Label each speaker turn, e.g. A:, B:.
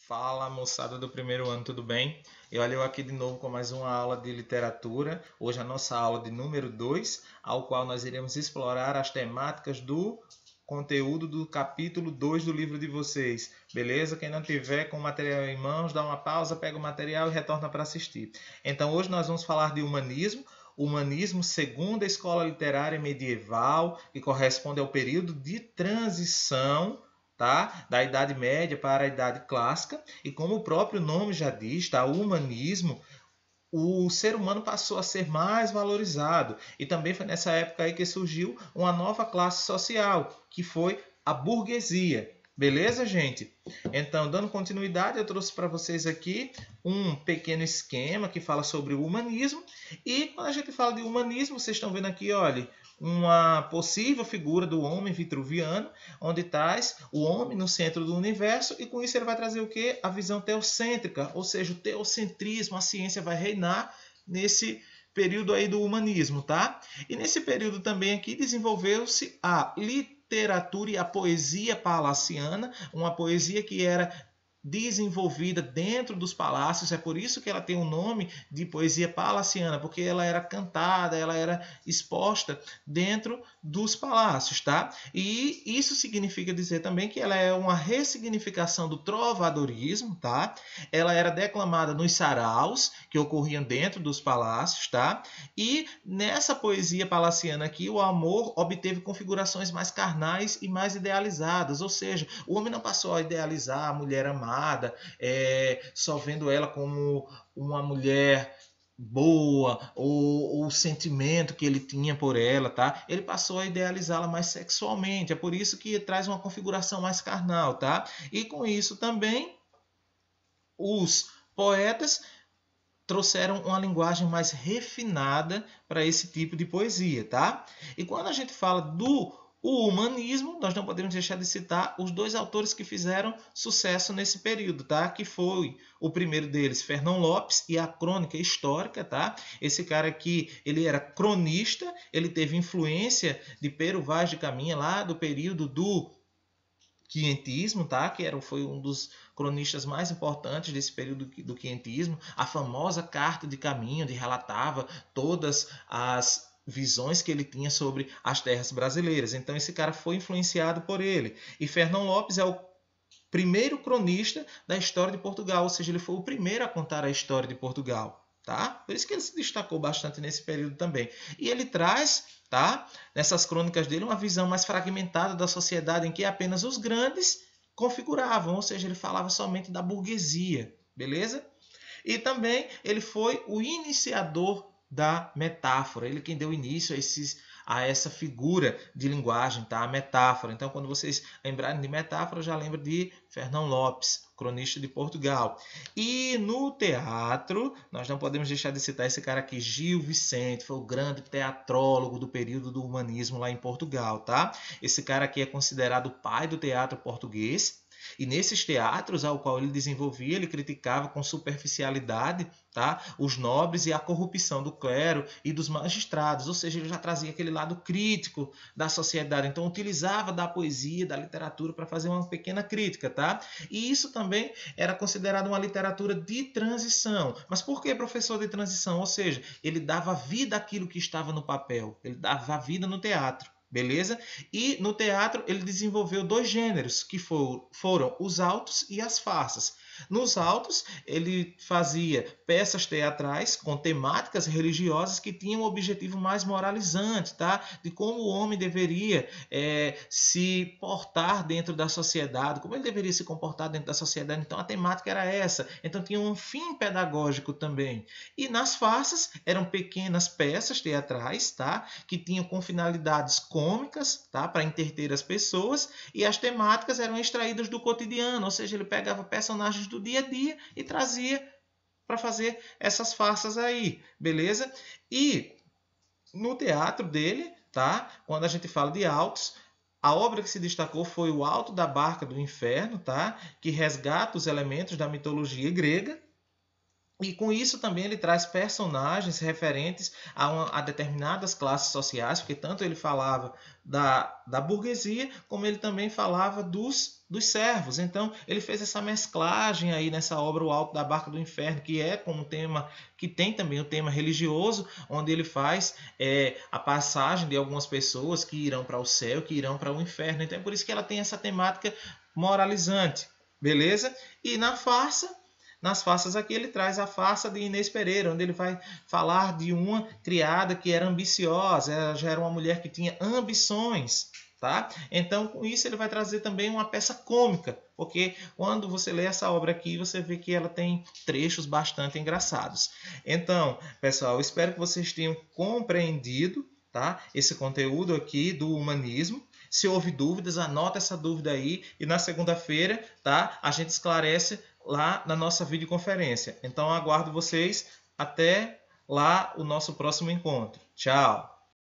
A: Fala, moçada do primeiro ano, tudo bem? Eu aqui de novo com mais uma aula de literatura. Hoje a nossa aula de número 2, ao qual nós iremos explorar as temáticas do conteúdo do capítulo 2 do livro de vocês. Beleza? Quem não tiver com o material em mãos, dá uma pausa, pega o material e retorna para assistir. Então hoje nós vamos falar de humanismo segundo a escola literária medieval, que corresponde ao período de transição, tá? Da Idade Média para a Idade Clássica. E como o próprio nome já diz, tá? O humanismo, o ser humano passou a ser mais valorizado. E também foi nessa época aí que surgiu uma nova classe social, que foi a burguesia. Beleza, gente? Então, dando continuidade, eu trouxe para vocês aqui um pequeno esquema que fala sobre o humanismo. E quando a gente fala de humanismo, vocês estão vendo aqui, olha, uma possível figura do homem vitruviano, onde traz o homem no centro do universo, e com isso ele vai trazer o quê? A visão teocêntrica, ou seja, o teocentrismo, a ciência vai reinar nesse período aí do humanismo, tá? E nesse período também aqui desenvolveu-se a literatura e a poesia palaciana, uma poesia que era desenvolvida dentro dos palácios. É por isso que ela tem o nome de poesia palaciana, porque ela era cantada, ela era exposta dentro dos palácios, tá? E isso significa dizer também que ela é uma ressignificação do trovadorismo, tá? Ela era declamada nos saraus que ocorriam dentro dos palácios, tá? E nessa poesia palaciana aqui, o amor obteve configurações mais carnais e mais idealizadas, ou seja, o homem não passou a idealizar a mulher amada, só vendo ela como uma mulher boa, ou o sentimento que ele tinha por ela, tá? Ele passou a idealizá-la mais sexualmente. É por isso que traz uma configuração mais carnal, tá? E com isso também os poetas trouxeram uma linguagem mais refinada para esse tipo de poesia, tá? E quando a gente fala do humanismo, nós não podemos deixar de citar os dois autores que fizeram sucesso nesse período, tá? Que foi o primeiro deles, Fernão Lopes, e a crônica histórica, tá? Esse cara aqui, ele era cronista, ele teve influência de Pero Vaz de Caminha lá do período do quinhentismo, tá? Foi um dos cronistas mais importantes desse período do quinhentismo. A famosa Carta de Caminho, onde relatava todas as visões que ele tinha sobre as terras brasileiras. Então esse cara foi influenciado por ele. E Fernão Lopes é o primeiro cronista da história de Portugal, ou seja, ele foi o primeiro a contar a história de Portugal. Tá? Por isso que ele se destacou bastante nesse período também. E ele traz, tá, nessas crônicas dele, uma visão mais fragmentada da sociedade, em que apenas os grandes configuravam, ou seja, ele falava somente da burguesia, beleza? E também ele foi o iniciador da metáfora, ele quem deu início a essa figura de linguagem, tá? A metáfora. Então, quando vocês lembrarem de metáfora, já lembra de Fernão Lopes, cronista de Portugal. E no teatro, nós não podemos deixar de citar esse cara aqui, Gil Vicente, foi o grande teatrólogo do período do humanismo lá em Portugal, tá? Esse cara aqui é considerado o pai do teatro português. E nesses teatros ao qual ele desenvolvia, ele criticava com superficialidade, tá, os nobres e a corrupção do clero e dos magistrados, ou seja, ele já trazia aquele lado crítico da sociedade, então utilizava da poesia, da literatura para fazer uma pequena crítica, tá? E isso também era considerado uma literatura de transição. Mas por que professor de transição? Ou seja, ele dava vida àquilo que estava no papel, ele dava vida no teatro. Beleza? E no teatro ele desenvolveu dois gêneros, que foram os autos e as farsas. Nos autos, ele fazia peças teatrais com temáticas religiosas que tinham um objetivo mais moralizante, tá? De como o homem deveria se portar dentro da sociedade, como ele deveria se comportar dentro da sociedade. Então, a temática era essa. Então, tinha um fim pedagógico também. E nas farsas, eram pequenas peças teatrais, tá? Que tinham com finalidades cômicas, tá? Para entreter as pessoas. E as temáticas eram extraídas do cotidiano, ou seja, ele pegava personagens do dia a dia e trazia para fazer essas farsas aí, beleza? E no teatro dele, tá? Quando a gente fala de autos, a obra que se destacou foi o Alto da Barca do Inferno, tá? Que resgata os elementos da mitologia grega. E com isso também ele traz personagens referentes a determinadas classes sociais, porque tanto ele falava da burguesia, como ele também falava dos servos. Então ele fez essa mesclagem aí nessa obra O Alto da Barca do Inferno, que é como tema, que tem também o tema religioso, onde ele faz a passagem de algumas pessoas que irão para o céu, que irão para o inferno. Então é por isso que ela tem essa temática moralizante, beleza? E nas farsas aqui ele traz a farsa de Inês Pereira, onde ele vai falar de uma criada que era ambiciosa, ela já era uma mulher que tinha ambições, tá? Então, com isso ele vai trazer também uma peça cômica, porque quando você lê essa obra aqui, você vê que ela tem trechos bastante engraçados. Então, pessoal, eu espero que vocês tenham compreendido, tá, esse conteúdo aqui do humanismo. Se houve dúvidas, anota essa dúvida aí e na segunda-feira, tá, a gente esclarece lá na nossa videoconferência. Então, aguardo vocês até lá o nosso próximo encontro. Tchau!